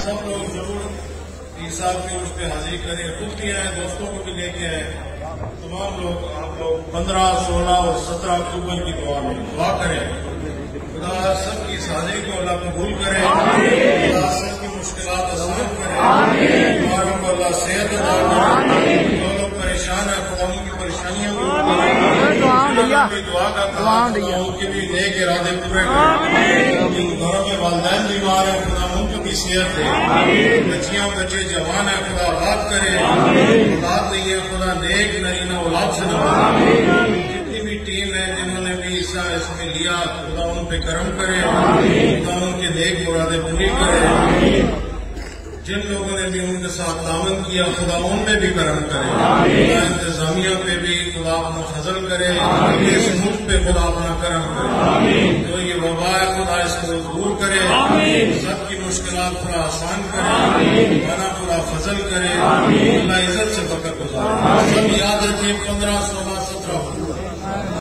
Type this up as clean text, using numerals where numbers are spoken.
सब लोग जरूर ईसा के उस पर हाजिरी करें, खुद भी आए, दोस्तों को भी लेके आए। तमाम लोग, आप लोग 15, 16 और 17 अक्टूबर की दुआ करें। खुदा सबकी इस हाजिरी को अल्लाह कबूल करे, खुदा सबकी मुश्किलात आसान करे, बीमारों को अल्लाह सेहत अता करे, जो लोग परेशान है खुदा उनकी परेशानियों को दुआ का उनके भी नेक इरादे पूरे करें। जिन घरों में वालिदैन बीमार है खुदा उनको भी सेहत दे, बच्चियां बच्चे जवान है खुदा औलाद करे, औलाद नहीं है खुदा नेक नरीना औलाद से नवाजे। जितनी भी टीम है जिन्होंने भी हिस्सा इसमें लिया खुदा उन पे करम करे, खुदा उनके नेक मुरादें पूरी करे। जिन लोगों ने भी उनके साथ तामन किया खुदा उनमें भी करम करे, खुदा इंतजामिया पे भी खुदा अपना फजल करे, इस मुल्क पे खुदा अपना करम करे। जो ये वबा है खुदा इसको दूर करे, सबकी मुश्किलात खुदा आसान करे, बना खुदा फजल करे, खुदा इज्जत से बरकत गुजारे। सब याद रखिए 15